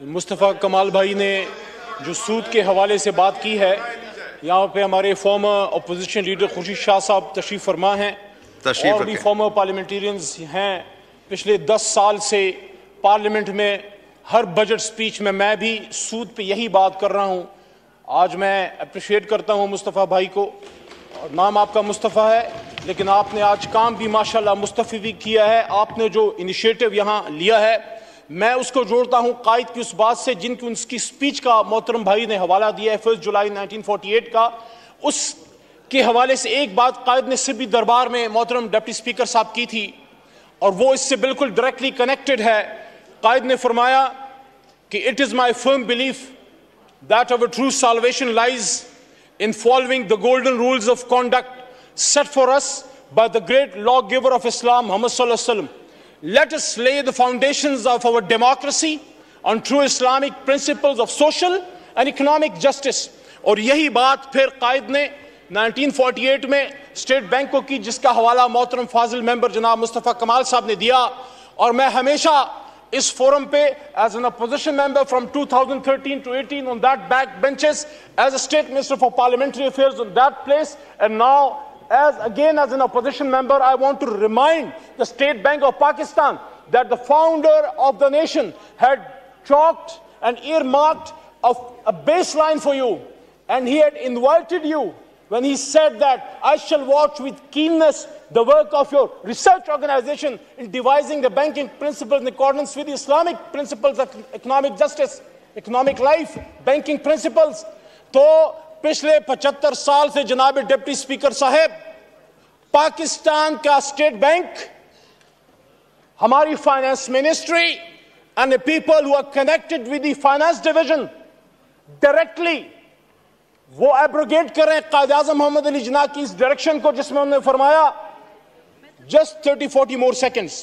مصطفیٰ کمال بھائی نے جو سود کے حوالے سے بات کی ہے، یہاں پہ ہمارے former opposition leader Khursheed Shah صاحب تشریف فرما ہیں اور بھی فارمر پارلیمنٹیرینز ہیں۔ پچھلے 10 سال سے پارلیمنٹ میں ہر بجٹ سپیچ میں بھی سود پہ یہی بات کر رہا ہوں۔ آج میں اپریشیٹ کرتا ہوں مصطفیٰ بھائی کو، اور نام آپ کا مصطفیٰ ہے، لیکن آپ نے آج کام بھی ماشاءاللہ مصطفی بھی کیا ہے۔ آپ نے جو انیشیٹو یہاں لیا ہے، میں اس کو جوڑتا ہوں قائد کی اس بات سے جن کی اس کی سپیچ کا محترم بھائی نے حوالہ دیا ہے 1 جولائی 1948 کا۔ اس کے حوالے سے ایک بات قائد نے سبھی دربار میں محترم ڈپٹی سپیکر صاحب کی تھی، اور وہ اس سے بالکل ڈائریکٹلی کنیکٹڈ ہے۔ قائد نے فرمایا کہ "It is my firm belief that our true salvation lies in following the golden rules of conduct set for us by the great lawgiver of Islam, Muhammad sallallahu alaihi wasallam. Let us lay the foundations of our democracy on true Islamic principles of social and economic justice." اور یہی بات پھر قائد نے 1948 میں state bank کو کی، جس کا حوالہ محترم فاضل ممبر جناب مصطفیٰ کمال صاحب نے دیا۔ اور میں ہمیشہ اس فورم پہ as an opposition member from 2013 to 18 on that back benches, as a state minister for parliamentary affairs on that place, and now as an opposition member, I want to remind the State Bank of Pakistan that the founder of the nation had chalked and earmarked a baseline for you, and he had invited you when he said that "I shall watch with keenness the work of your research organization in devising the banking principles in accordance with the Islamic principles of economic justice, economic life, banking principles." تو پچھلے 75 سال سے جناب deputy speaker صاحب، پاکستان کا state bank, ہماری finance ministry and the people who are connected with the finance division directly وہ abrogate کر رہے ہیں قائد اعظم محمد علی جناح کی اس ڈائریکشن کو، جس میں انہوں نے فرمایا just 30-40 more seconds.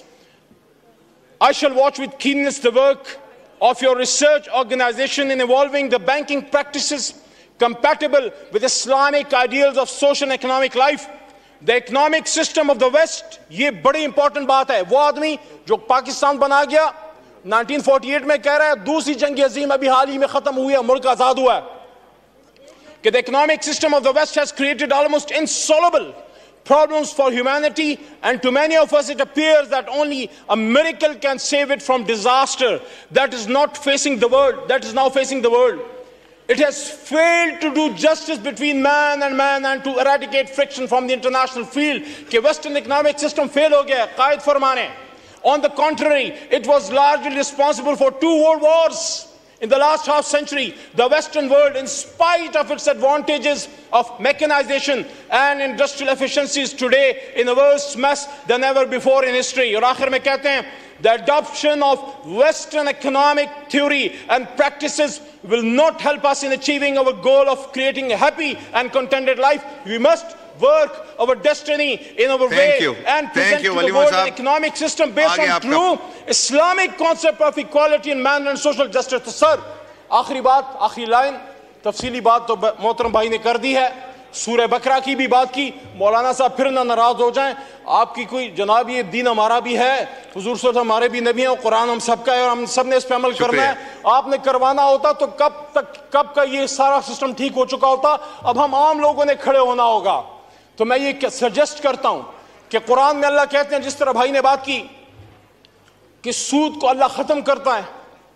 "I shall watch with keenness the work of your research organization in evolving the banking practices compatible with Islamic ideals of social and economic life. The economic system of the West." یہ بڑی important بات ہے۔ وہ آدمی جو پاکستان بنا گیا 1948 میں کہہ رہا ہے دوسری جنگ عظیم ابھی حال ہی میں ختم ہوئی ہے، ملک آزاد ہوا ہے، کہ "The economic system of the West has created almost insoluble problems for humanity, and to many of us it appears that only a miracle can save it from disaster that is now facing the world. It has failed to do justice between man and to eradicate friction from the international field." کہ western economic system fail ہو گیا ہے، قائد فرمانے "On the contrary, it was largely responsible for 2 world wars in the last half century. The Western world, in spite of its advantages of mechanization and industrial efficiencies, today in a worse mess than ever before in history." اور آخر میں کہتے ہیں "The adoption of Western economic theory and practices will not help us in achieving our goal of creating a happy and contented life. We must work our destiny in our way and present to the world an economic system based on true Islamic concept of equality and man and social justice." تو سر آخری line تفصیلی بات تو محترم بھائی نے کر دی ہے، سورہ بقرہ کی بھی بات کی۔ مولانا صاحب پھر نہ ناراض ہو جائیں، آپ کی کوئی جناب یہ دین ہمارا بھی ہے، حضور صلی اللہ علیہ وسلم ہمارے بھی نبی ہیں، اور قرآن ہم سب کا ہے، اور ہم سب نے اس پہ عمل کرنا ہے۔ آپ نے کروانا ہوتا تو کب کا یہ سارا سسٹم ٹھیک ہو چکا ہوتا، اب ہم عام لوگوں نے کھڑے ہونا ہوگا۔ تو میں یہ سجیسٹ کرتا ہوں کہ قرآن میں اللہ کہتے ہیں، جس طرح بھائی نے بات کی کہ سود کو اللہ ختم کرتا ہے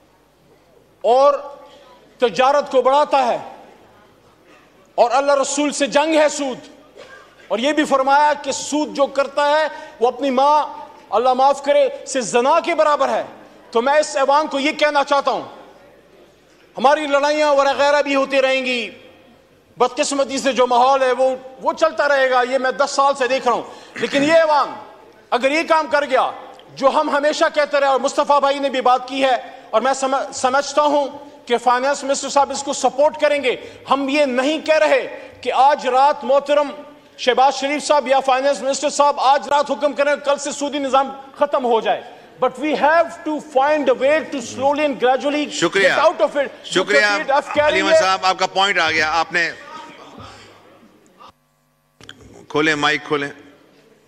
اور تجارت کو بڑھاتا ہے، اور اللہ رسول سے جنگ ہے سود، اور یہ بھی فرمایا کہ سود جو کرتا ہے وہ اپنی ماں، اللہ معاف کرے، سے زنا کے برابر ہے۔ تو میں اس ایوان کو یہ کہنا چاہتا ہوں، ہماری لڑائیاں وغیرہ بھی ہوتی رہیں گی، بدقسمتی سے جو ماحول ہے وہ چلتا رہے گا، یہ میں 10 سال سے دیکھ رہا ہوں، لیکن یہ ایوان اگر یہ کام کر گیا جو ہم ہمیشہ کہتے رہے، اور مصطفیٰ بھائی نے بھی بات کی ہے، اور میں سمجھتا ہوں کہ فائنانس منسٹر صاحب اس کو سپورٹ کریں گے۔ ہم یہ نہیں کہہ رہے کہ آج رات محترم شہباز شریف صاحب یا فائنانس منسٹر صاحب آج رات حکم کریں کل سے سودی نظام ختم ہو جائے، but we have to find a way to slowly and gradually get out of it. شکریہ علی احمد صاحب، آپ کا پوائنٹ آ گیا، آپ نے کھولیں مائک کھولیں۔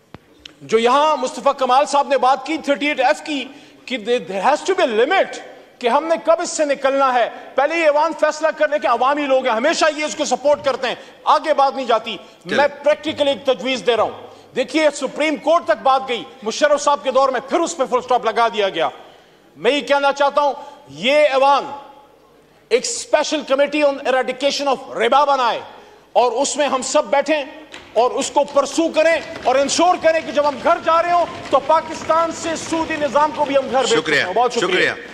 جو یہاں مصطفیٰ کمال صاحب نے بات کی 38F کی کہ there has to be a limit کہ ہم نے کب اس سے نکلنا ہے. پہلے یہ عوام فیصلہ کر لے کہ عوامی لوگ ہیں, ہمیشہ یہ اس کو سپورٹ کرتے ہیں, آگے بات نہیں جاتی. میں پریکٹیکلی ایک تجویز دے رہا ہوں. دیکھیے سپریم کورٹ تک بات گئی مشرف صاحب کے دور میں, پھر اس پہ فل سٹاپ لگا دیا گیا. میں یہ کہنا چاہتا ہوں یہ ایوان ایک special committee on eradication of riba بنائے اور اس میں ہم سب بیٹھیں اور اس کو پرسو کریں اور انشور کریں کہ جب ہم گھر جا رہے ہوں تو پاکستان سے سودی نظام کو بھی ہم گھر بھیج سکیں. بہت شکریہ.